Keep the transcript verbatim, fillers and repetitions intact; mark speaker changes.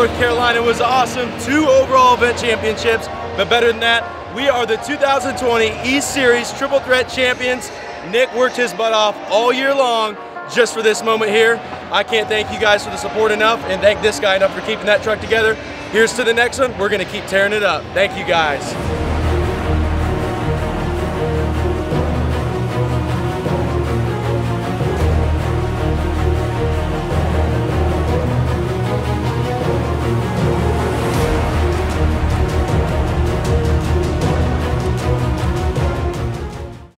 Speaker 1: North Carolina was awesome. Two overall event championships, but better than that, we are the two thousand twenty East Series Triple Threat champions. Nick worked his butt off all year long just for this moment here. I can't thank you guys for the support enough, and thank this guy enough for keeping that truck together. Here's to the next one. We're gonna keep tearing it up. Thank you guys.